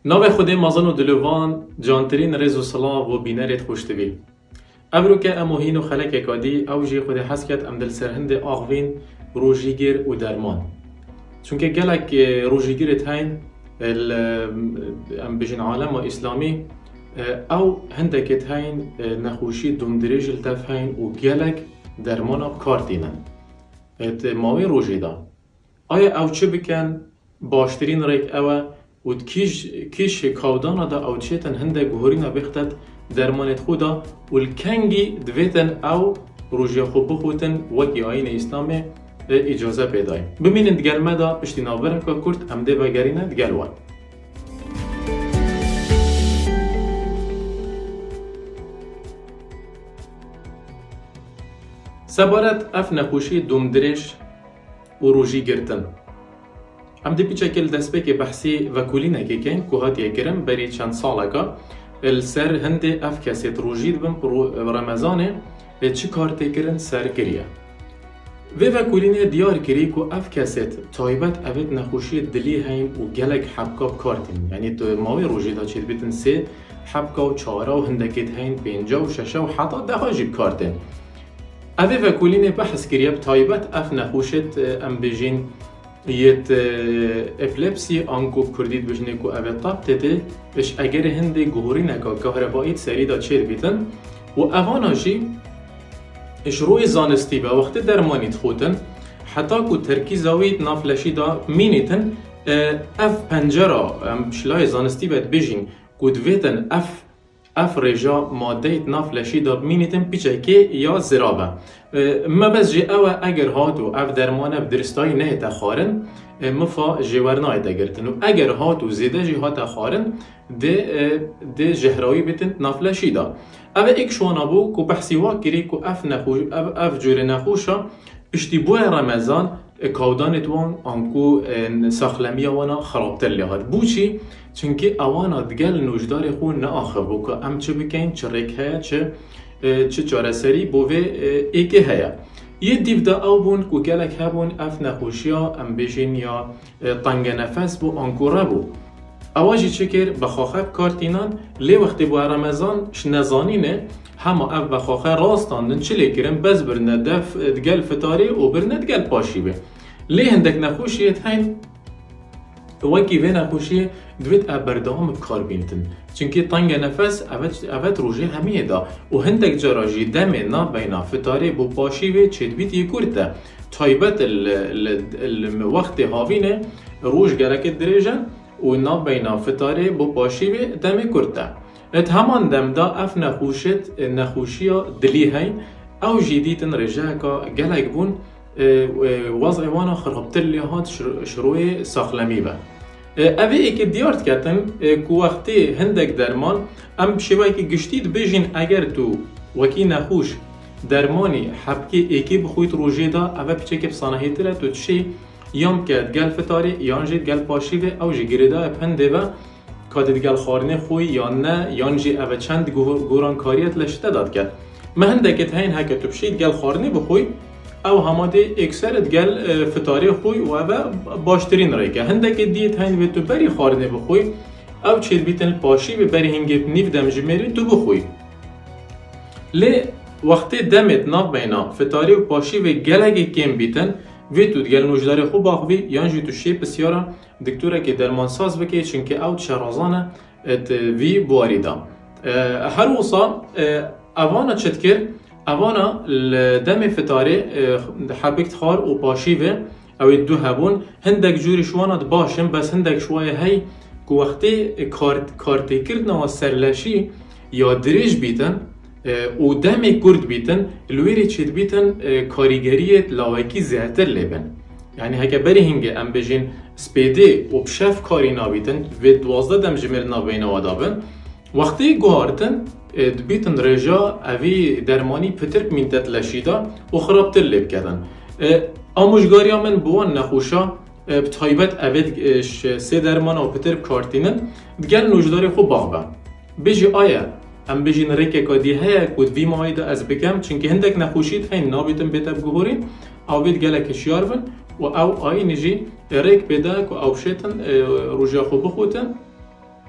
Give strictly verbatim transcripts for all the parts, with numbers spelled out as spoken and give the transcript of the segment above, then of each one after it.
نام خودی مازن و دلوان جانترین رز سلام و بینرت خوشتوی. ابرو که اموهین و خلق کادی اوجی خود حس کرد ام دل سرهند آغوین روژیگیر و درمان. چون که گلک روژیگیر تاین ام بجن عالم اسلامی او هندک تاین نخوشی دمدرج التفاین و گلک درمان کارتینن. ات ماوی روژی دا. آیا او چه بکن باشترین ریک اوه و کیش کیش کودانا دا او چیتن هنده گهورینا بختت درمانت خودا و الکنگی دویتن او روژی خوب بخوتن وکی آین اسلامی اجازه پیدای. ببینید گلمه دا پشتی نابره که کرد امده بگرینه گلوان. سبارت اف نخوشی دومدرش و روژی گرتن. ام دی پیچکل دست بک بحثی وکولینه که کن که هاتیه کرم بری چند ساله که السر هنده اف کسیت روژید بم پر رمضانه چی کارتی کرن سر کریه. و وکولینه دیار کری که اف کسیت تایبت اوید نخوشی دلی هین و گلک حبکاب کارتین. یعنی تو ماوی روژیدا چید بیتن سه حبکا و چهارا و هندکت هین پینجا و ششا و حتی ده جیب کارتین. اوی وکولینه بحث کریه تایبت اف نخوشت ام بجین یت افلپسی آنکو کردید بجنه کو اوه طاب تده بش اگر هنده گهورینه که کهرباییت سری دا چیر بیتن و اوانا جی اش روی زانستی به وقت درمانیت خودن حتی که ترکیزاویت نافلشی دا مینیتن اف پنجرا شلای زانستی باید بجین که دویتن اف اف رجا مادهیت نافلشی دا مینیتن پیچه که یا زرابه ما بس جی اوه اگر هاتو اف درمانه بدرستایی نه تخارن مفا جوارنای دگرتن و اگر هاتو زیده جی هات خارن ده ده جهراوی بیتن نافلشی دا اوه ایک شوانا بو که بحثی واکری که اف نخوش اف, اف جور نخوشا اشتی بوی رمضان کودانت وان آنکو ساخلمی وانا خرابتر لیهاد بو چی؟ چونکه اوانا دگل نوجدار خون نه آخه بو که ام چه بکن چه ریک هیا چه چه چاره سری بوه ایکه هیا یه دیو دا او بون که گلک هبون اف نخوشیا ام بیشین یا طنگ نفس بو آنکوره بو اواجی چکر بخاخب کارتینان لی وقتی بو رمضان شنزانینه همه اف بخاخه راستاندن چلی کرن بس برنه دف دگل فتاری و برنه دگل پاشی به لی هندک نخوشیت هین وکی و نخوشی دوید ابردام کار بینتن چونکه طنگ نفس اوت روژه همیه دا و هندک جراجی دم نا بینا فتاری بو پاشی و چید بیت یکورده تایبت الوقت هاوینه روش گرک دریجن و نا بینا فتاری بو پاشی و دم کرده ات همان دم دا اف نخوشت نخوشیا دلی هین او جدیدن رجاء که گلک بون وضع وانا خرابتر لیهات شروع ساخلمی با اوه ایک دیارت کتن که وقتی هندک درمان ام شوی که گشتید بجین اگر تو وکی نخوش درمانی حبکی ایکی بخویت روژه دا اوه پیچه که بسانهی تره تو چی یام که گل فتاری یان جید گل پاشیوه او جی گریده اپنده و کادید گل خارنه خوی یا نه یان جی اوه چند گوران کاریت لشته داد کرد من هندکت هین هکه تو بشید گل خارنه بخوی او هماده اکثرت گل فتاری خوی و اوه باشترین ریکه هندک دیت هین و تو بری خارنه بخوی او چید بیتن پاشی و بری هنگیت نیف دم جمیری تو بخوی لی وقتی دمت ناف بینا فتاری و پاشی و گلگی کم بیتن و تو گل نوجدار خوب آخوی یانجی تو شی بسیارا دکتوره که درمان ساز بکی چونکه او شرازانه ات وی بواری دا هر وصا اوانا چد کر اوانا دم فتاری حبکت خار و پاشی و او دو هبون هندک جوری شوانات باشم بس هندک شوای هی که وقتی کارتی کردن و سرلشی یا دریج بیتن و دم کرد بیتن لویری چید بیتن کاریگریت لاوکی زیادتر لیبن یعنی هکه بری هنگه ام بجین سپیده و بشف کاری نابیتن و دوازده دم جمیر نابین وادابن وقتی گوهارتن بیتن رجا اوی درمانی پترک مینتت لشیدا و خرابتر لیب کردن آموشگاری ها من بوان نخوشا بتایبت اوید سه درمان و پترک کارتینن بگل نوجداری خوب باغبه بجی آیا ام بجین ریکه کادی هیا کود وی مایده از بکم چونکه هندک نخوشید هین نابیتن بیتب گوهورین او بید گلک شیار بن و او آینجی ریک بده که او شیطن روژه خوب بخوتن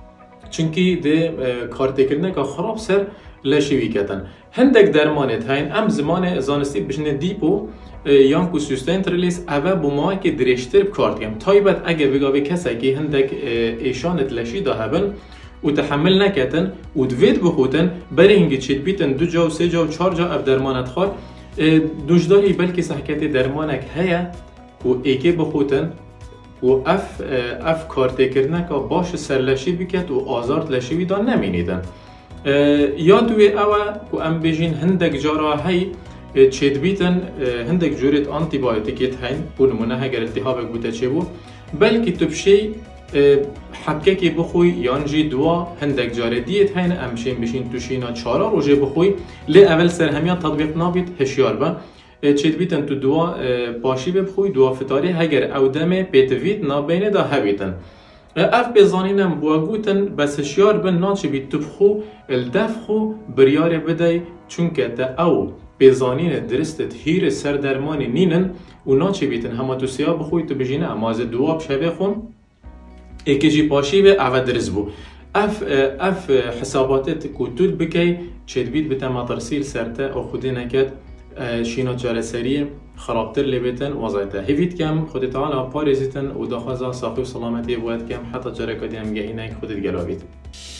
چونکی ده کارتکرنه که خراب سر لشوی کتن هندک درمانت هین ام زمان زانستی بشنه دیپو یان کو سوستنت ریلیز اوه بوما که درشتر بکارت کم تایبت اگه بگاوی کسی که هندک ایشانت لشی دا هبن و تحمل نکتن و دوید بخوتن برای اینکه چید بیتن دو جا و سه جا و چار جا اف درمانت خواد دوشداری بلکه صحکت درمانک هیا و ایکه بخوتن و اف اف کارته کردن که باش سرلشی بکت و آزارت لشی بیدان نمینیدن یا دوی اوه که ام بیجین هندک جارا هی چید بیتن هندک جورت آنتی بایوتیکیت هین و نمونه هگر التهاب بوده چه بو بلکه تبشی حبکه که بخوی یانجی دوا هندک جاره دیت هین امشین بشین توشینا چارا روژه بخوی لی اول سر همیان تطبیق نابید هشیار با چید بیتن تو دوا باشی بخوی دوا فتاری هگر او دم پیتوید نابینه دا هبیتن اف بزانینم بواگوتن بس هشیار بن ناچه بید تبخو الدفخو بریار بدای چونکه تا او بزانین درستت هیر سردرمانی نینن و ناچه بیتن همه تو سیاه بخوی تو بجینه اما از دوا بشه بخون ایکی جی پاشی به عوض درز بو اف اف حساباتت کتول بکی چید بید بتما ترسیل سرته او خودی نکد شینا چاره سریه خرابتر لبیتن وضعیته هیوید کم خودی تعالی پارزیتن و داخوزا صافی و سلامتی باید کم حتی جاره کدی هم گهینه خودت گلاوید